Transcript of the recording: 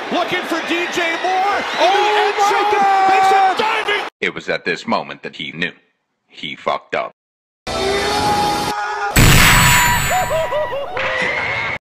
looking for DJ Moore. Oh, my God! Makes a diving. It was at this moment that he knew he fucked up.